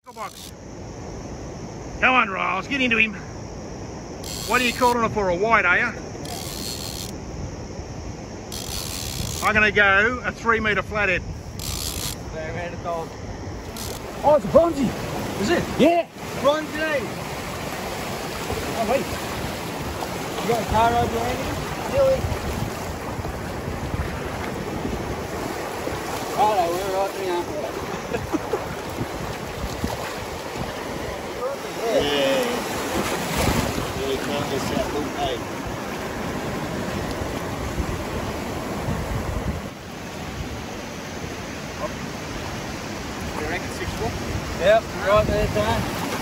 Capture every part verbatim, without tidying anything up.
Box. Come on, Riles, get into him. What are you calling it for, a wide, are you? I'm going to go a three metre flathead. Oh, it's a bronzy. Is it? Yeah. Bronzy. Oh, wait. You got a car over here? Really? Righto, we're right now. Yeah. Yeah, can't miss that little eight. You reckon six foot? Yep, right there, Tom.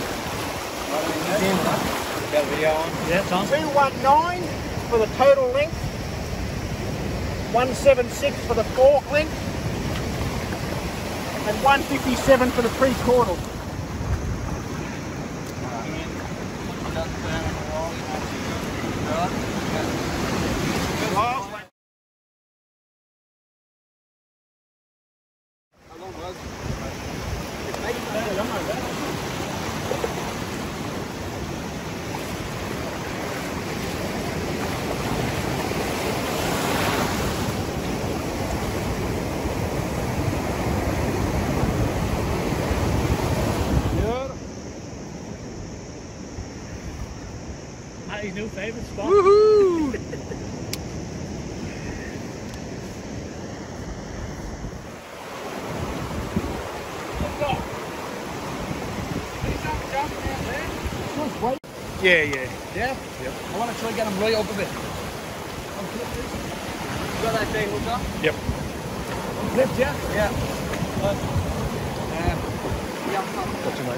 Got a video on? Yeah, Tom. two nineteen for the total length. one seventy-six for the fork length. And one fifty-seven for the pre-caudal. His new favourite spot. Woohoo! Yeah, yeah. Yeah? Yep. I want to try and get him right up a bit. You got that thing hooked up? Yep. Clipped, yeah? Yeah. Uh, Yeah. What's your mate?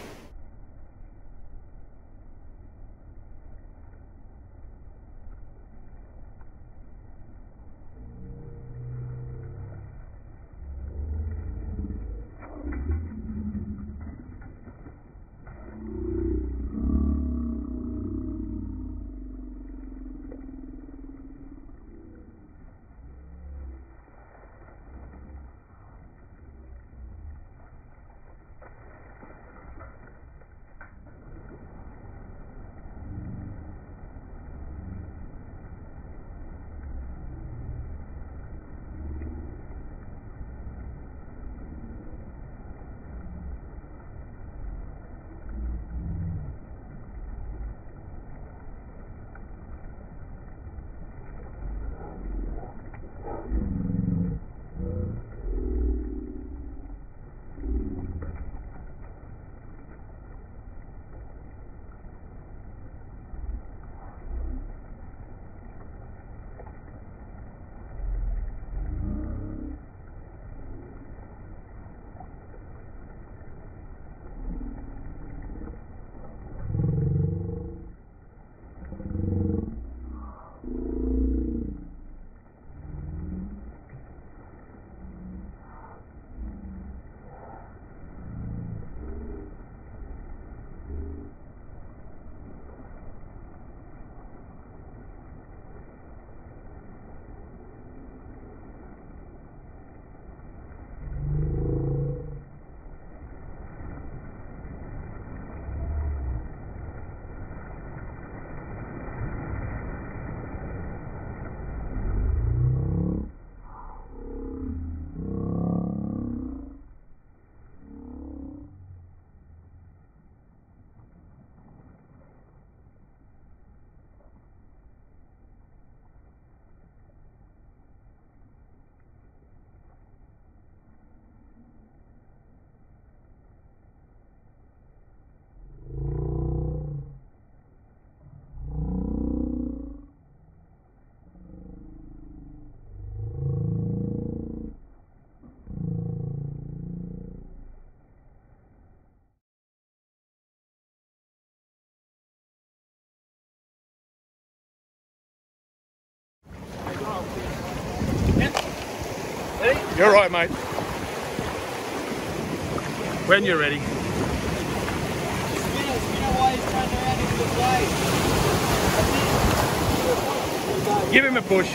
You're right, mate. When you're ready. Spin it, spin it while he's turning around into the blade. Give him a push.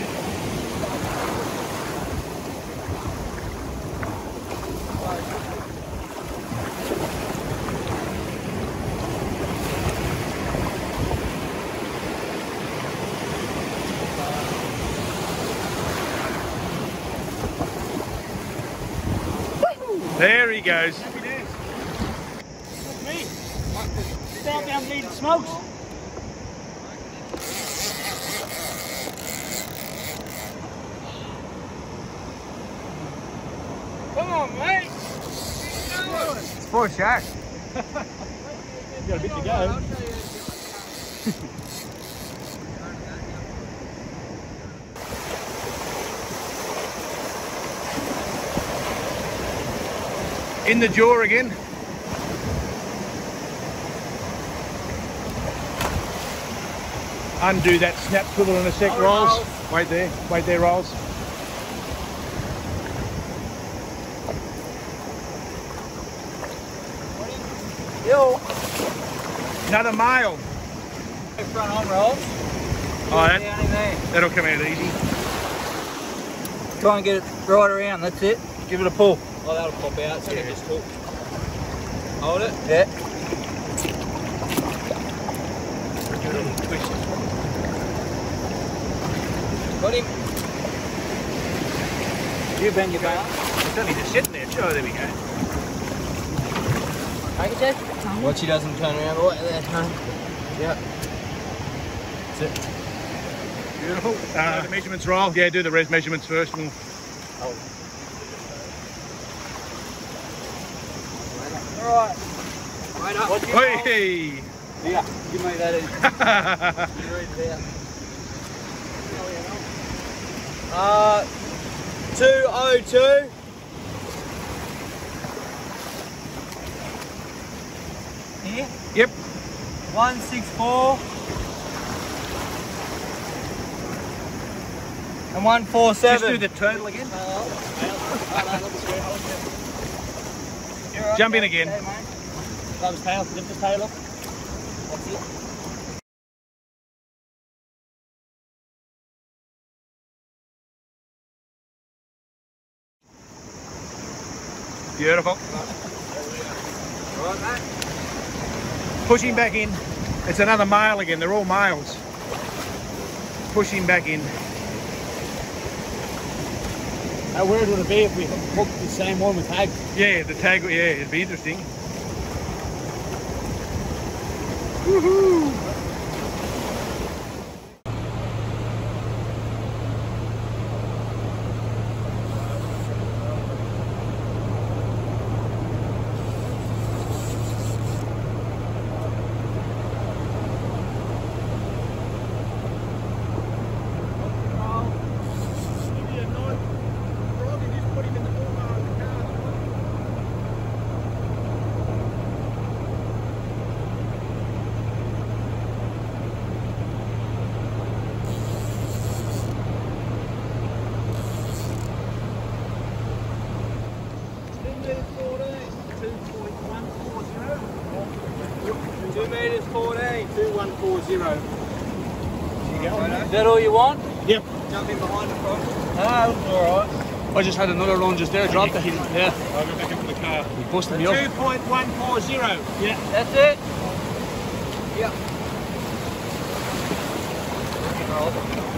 There he goes. Happy days. That's me. Start down bleeding smokes. Come on, mate. It's for a shark. You got a bit to go. In the jaw again. Undo that snap swivel in a sec, Oh, Rolls. Rolls. Wait there, wait there, Rolls. Yo. Another male. Front on rolls. Oh, that, Down in there. that'll come out easy. Try and get it right around, that's it. Give it a pull. Oh, that'll pop out, so yeah. Just hook. Hold it. Yeah. Give it a little twist. Got him. You bend your back. It's only just sitting there. Oh, there we go. Take it, Jake. Watch he doesn't turn around right there, huh? Yep. That's it. Beautiful. Uh, the measurements, Roll. Yeah, do the res measurements first. We'll... Alright. Right up. Watch your Hey! Yeah, give me that in. You read it out. Uh, two oh two. Here. Yep. one six four. And one four seven. Just do the turtle again. Jump in again. Grab his tail, lift his tail up. That's it. Beautiful. Right, mate. Push him back in. It's another male again. They're all males. Push him back in. How weird would it be if we hooked the same one with tag? Yeah, the tag. Yeah, it'd be interesting. Woohoo! Two metres fourteen. two one four zero. Is that all you want? Yep. Jump in behind the front. Ah, that's alright. I just had another lunge just there, dropped it. Yeah. I'll go back into the car. He busted me up. two point one four zero. Yeah. That's it? Yep.